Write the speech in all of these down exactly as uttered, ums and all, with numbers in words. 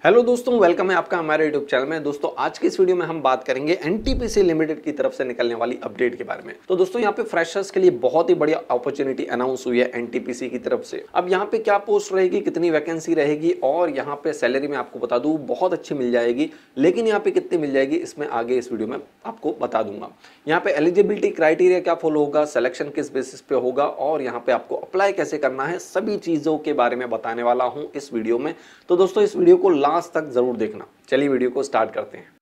Hello दोस्तों, welcome है आपका हमारे यूट्यूब चैनल में। दोस्तों आज की इस वीडियो में हम बात करेंगे एनटीपीसी लिमिटेड की तरफ से निकलने वाली अपडेट के बारे में। तो दोस्तों यहाँ पे फ्रेशर्स के लिए बहुत ही बढ़िया अपॉर्चुनिटी अनाउंस हुई है एनटीपीसी की तरफ से। अब यहाँ पे क्या पोस्ट रहेगी, कितनी वैकेंसी रहेगी और यहाँ पे सैलरी में आपको बता दूं बहुत अच्छी मिल जाएगी, लेकिन यहाँ पे कितनी मिल जाएगी इसमें आगे इस वीडियो में आपको बता दूंगा। यहाँ पे एलिजिबिलिटी क्राइटेरिया क्या फॉलो होगा, सिलेक्शन किस बेसिस पे होगा और यहाँ पे आपको अप्लाई कैसे करना है, सभी चीजों के बारे में बताने वाला हूँ इस वीडियो में। तो दोस्तों इस वीडियो को लास्ट तक जरूर देखना। चलिए वीडियो को स्टार्ट करते हैं।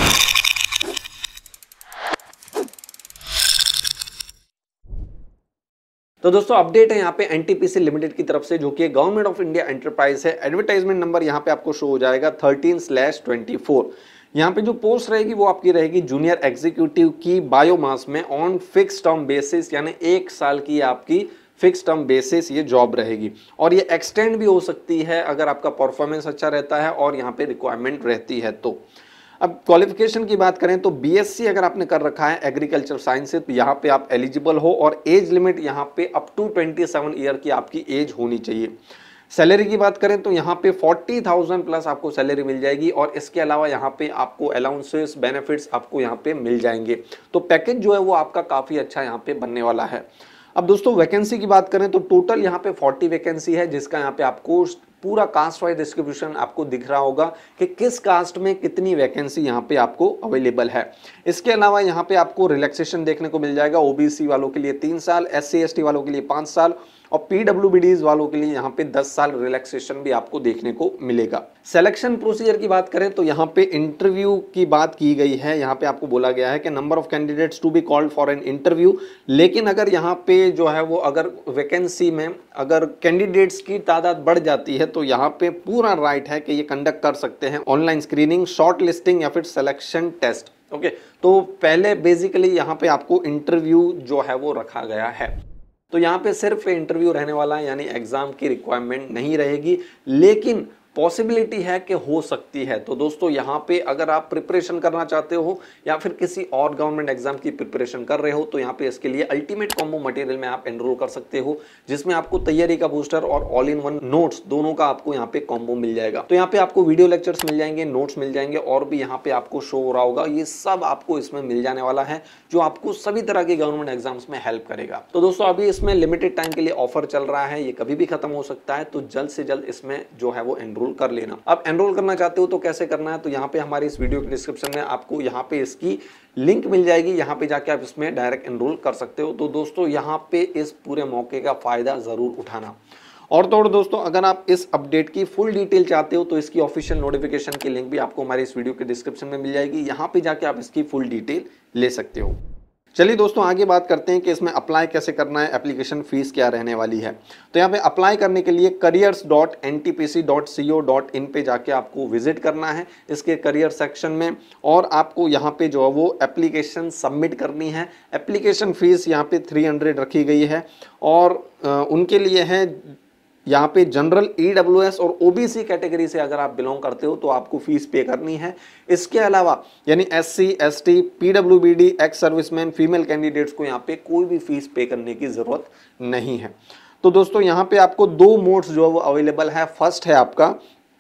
तो दोस्तों अपडेट है यहाँ पे एनटीपीसी लिमिटेड की तरफ से, जो कि गवर्नमेंट ऑफ इंडिया एंटरप्राइज है। एडवर्टाइजमेंट नंबर यहाँ पे आपको शो हो जाएगा थर्टीन स्लैश ट्वेंटी फोर। यहाँ पे जो पोस्ट रहेगी वो आपकी रहेगी जूनियर एग्जीक्यूटिव की बायोमास में ऑन फिक्स टर्म बेसिस, यानी एक साल की आपकी फिक्स टर्म बेसिस ये जॉब रहेगी और ये एक्सटेंड भी हो सकती है अगर आपका परफॉर्मेंस अच्छा रहता है और यहाँ पे रिक्वायरमेंट रहती है तो। अब क्वालिफिकेशन की बात करें तो बीएससी अगर आपने कर रखा है एग्रीकल्चर साइंस से तो यहाँ पे आप एलिजिबल हो और एज लिमिट यहाँ पे up to twenty seven year की आपकी एज होनी चाहिए। सैलरी की बात करें तो यहाँ पे फोर्टी थाउजेंड प्लस आपको सैलरी मिल जाएगी और इसके अलावा यहाँ पे आपको अलाउंसेस बेनिफिट्स आपको यहाँ पे मिल जाएंगे। तो पैकेज जो है वो आपका काफ़ी अच्छा यहाँ पे बनने वाला है। अब दोस्तों वैकेंसी की बात करें तो टोटल यहाँ पे फोर्टी वैकेंसी है, जिसका यहाँ पे आपको पूरा कास्ट वाइज डिस्ट्रीब्यूशन आपको दिख रहा होगा कि किस कास्ट में कितनी वैकेंसी यहाँ पे आपको अवेलेबल है। इसके अलावा यहाँ पे आपको रिलैक्सेशन देखने को मिल जाएगा। ओबीसी वालों के लिए तीन साल, एससी एसटी वालों के लिए पाँच साल और पीडब्ल्यूबीडीज वालों के लिए यहाँ पे दस साल रिलैक्सेशन भी आपको देखने को मिलेगा। सिलेक्शन प्रोसीजर की बात करें तो यहाँ पे इंटरव्यू की बात की गई है। यहाँ पे आपको बोला गया है कि number of candidates to be called for an interview, लेकिन अगर यहाँ पे जो है वो अगर वैकेंसी में अगर कैंडिडेट्स की तादाद बढ़ जाती है तो यहाँ पे पूरा राइट है कि ये कंडक्ट कर सकते हैं ऑनलाइन स्क्रीनिंग, शॉर्ट लिस्टिंग या फिर सिलेक्शन टेस्ट। ओके, तो पहले बेसिकली यहाँ पे आपको इंटरव्यू जो है वो रखा गया है। तो यहाँ पे सिर्फ इंटरव्यू रहने वाला है, यानी एग्जाम की रिक्वायरमेंट नहीं रहेगी, लेकिन पॉसिबिलिटी है कि हो सकती है। तो दोस्तों यहाँ पे अगर आप प्रिपरेशन करना चाहते हो या फिर किसी और गवर्नमेंट एग्जाम की प्रिपरेशन कर रहे हो तो यहाँ पे इसके लिए अल्टीमेट कॉम्बो मटेरियल में आप एनरोल कर सकते हो, जिसमें आपको तैयारी का बूस्टर और ऑल इन वन नोट्स दोनों का आपको यहाँ पे कॉम्बो मिल जाएगा। तो यहाँ पे आपको वीडियो लेक्चर्स मिल जाएंगे, नोट्स मिल जाएंगे और भी यहाँ पे आपको शो हो रहा होगा, ये सब आपको इसमें मिल जाने वाला है जो आपको सभी तरह के गवर्नमेंट एग्जाम्स में हेल्प करेगा। तो दोस्तों अभी इसमें लिमिटेड टाइम के लिए ऑफर चल रहा है, ये कभी भी खत्म हो सकता है, तो जल्द से जल्द इसमें जो है वो एनरोल कर लेना। अब एनरोल करना चाहते हो तो कैसे करना है, तो यहाँ पे हमारी इस वीडियो के डिस्क्रिप्शन में आपको यहाँ पे इसकी लिंक मिल जाएगी, यहाँ पे जाके आप इसमें डायरेक्ट एनरोल कर सकते हो। तो दोस्तों यहाँ पे इस पूरे मौके का फायदा जरूर उठाना। और तो और दोस्तों अगर आप इस अपडेट की फुल डिटेल चाहते हो तो इसकी ऑफिशियल नोटिफिकेशन की लिंक भी आपको हमारे इस वीडियो के डिस्क्रिप्शन में मिल जाएगी, यहाँ पे जाके आप इसकी फुल डिटेल ले सकते हो। चलिए दोस्तों आगे बात करते हैं कि इसमें अप्लाई कैसे करना है, एप्लीकेशन फीस क्या रहने वाली है। तो यहाँ पे अप्लाई करने के लिए careers dot N T P C dot C O dot in पे जाके आपको विजिट करना है इसके करियर सेक्शन में, और आपको यहाँ पे जो है वो एप्लीकेशन सबमिट करनी है। एप्लीकेशन फीस यहाँ पे थ्री हंड्रेड रखी गई है और आ, उनके लिए है यहाँ पे जनरल, ईडब्ल्यूएस और ओबीसी कैटेगरी से अगर आप बिलोंग करते हो तो आपको फीस पे करनी है। इसके अलावा यानी SC, ST, PWBD, ex serviceman, female candidates को यहाँ पे कोई भी फीस पे करने की जरूरत नहीं है। तो दोस्तों यहाँ पे आपको दो मोड्स जो है वो अवेलेबल है। फर्स्ट है आपका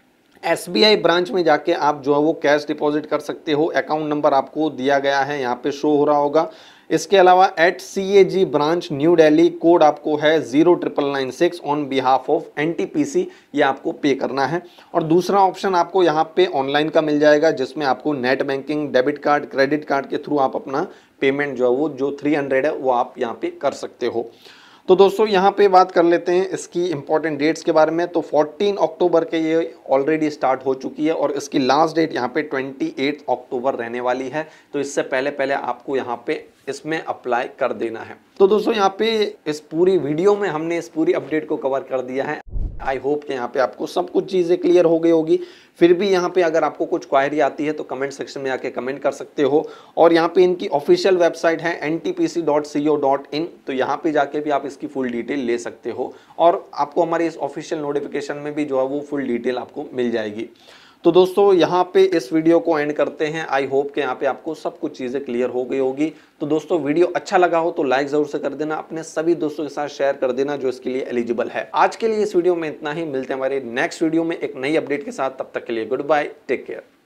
एसबीआई ब्रांच में जाके आप जो है वो कैश डिपॉजिट कर सकते हो। अकाउंट नंबर आपको दिया गया है, यहाँ पे शो हो रहा होगा। इसके अलावा at C A G branch New Delhi, code आपको है zero triple nine six on behalf of NTPC, ये आपको पे करना है। और दूसरा ऑप्शन आपको यहाँ पे ऑनलाइन का मिल जाएगा, जिसमें आपको net banking, debit card, credit card के थ्रू आप अपना पेमेंट जो है वो जो थ्री हंड्रेड है वो आप यहाँ पे कर सकते हो। तो दोस्तों यहाँ पे बात कर लेते हैं इसकी इंपॉर्टेंट डेट्स के बारे में। तो फोर्टीन अक्टूबर के ये ऑलरेडी स्टार्ट हो चुकी है और इसकी लास्ट डेट यहाँ पे अट्ठाईस अक्टूबर रहने वाली है। तो इससे पहले पहले आपको यहाँ पे इसमें अप्लाई कर देना है। तो दोस्तों यहाँ पे इस पूरी वीडियो में हमने इस पूरी अपडेट को कवर कर दिया है। आई होप कि यहाँ पे आपको सब कुछ चीज़ें क्लियर हो गई होगी। फिर भी यहाँ पे अगर आपको कुछ क्वायरी आती है तो कमेंट सेक्शन में आके कमेंट कर सकते हो। और यहाँ पे इनकी ऑफिशियल वेबसाइट है N T P C dot C O dot in, तो यहाँ पे जाके भी आप इसकी फुल डिटेल ले सकते हो और आपको हमारी इस ऑफिशियल नोटिफिकेशन में भी जो है वो फुल डिटेल आपको मिल जाएगी। तो दोस्तों यहाँ पे इस वीडियो को एंड करते हैं। आई होप कि यहाँ पे आपको सब कुछ चीजें क्लियर हो गई होगी। तो दोस्तों वीडियो अच्छा लगा हो तो लाइक जरूर से कर देना, अपने सभी दोस्तों के साथ शेयर कर देना जो इसके लिए एलिजिबल है। आज के लिए इस वीडियो में इतना ही, मिलते हैं हमारे नेक्स्ट वीडियो में एक नई अपडेट के साथ। तब तक के लिए गुड बाय, टेक केयर।